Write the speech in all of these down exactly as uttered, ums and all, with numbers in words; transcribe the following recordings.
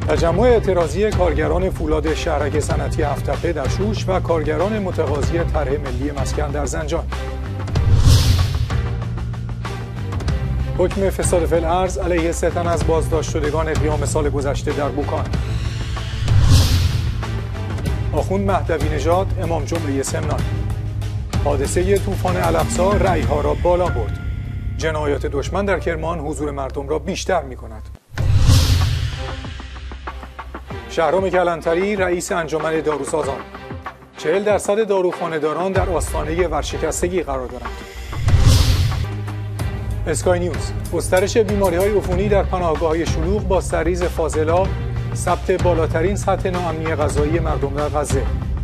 تجمع اعتراضی کارگران فولاد شهرک صنعتی هفت‌تپه در شوش و کارگران متقاضی طرح ملی مسکن در زنجان. حکم فساد فی الارض علیه سه تن از بازداشت شدگان قیام سال گذشته در بوکان. آخوند مهدوی نژاد امام جمعه سمنان. حادثه طوفان الاقصی رأی‌ها را بالا برد. جنایات دشمن در کرمان حضور مردم را بیشتر می‌کند. شهرام کلانتری رئیس انجمن داروسازان: چهل درصد داروخانه‌داران در آستانه ورشکستگی قرار دارند. اسکای نیوز: گسترش بیماری‌های عفونی در پناهگاه‌های شلوغ با سریز فاضلا، ثبت بالاترین سطح ناامنی غذایی مردم در غزه.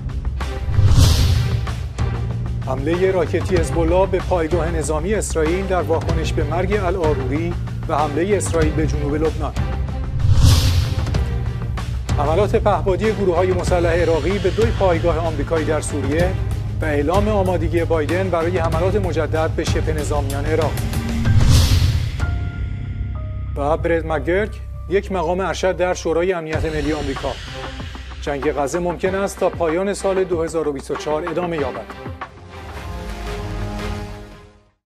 حمله راکتی حزب‌الله به پایگاه نظامی اسرائیل در واکنش به مرگ العاروری و حمله اسرائیل به جنوب لبنان. حملات پهپادی گروه‌های مسلح عراقی به دو پایگاه آمریکایی در سوریه و اعلام آمادگی بایدن برای حملات مجدد به شبه نظامیان عراق. و برد مکگرک، یک مقام ارشد در شورای امنیت ملی آمریکا: جنگ غزه ممکن است تا پایان سال دو هزار و بیست و چهار ادامه یابد.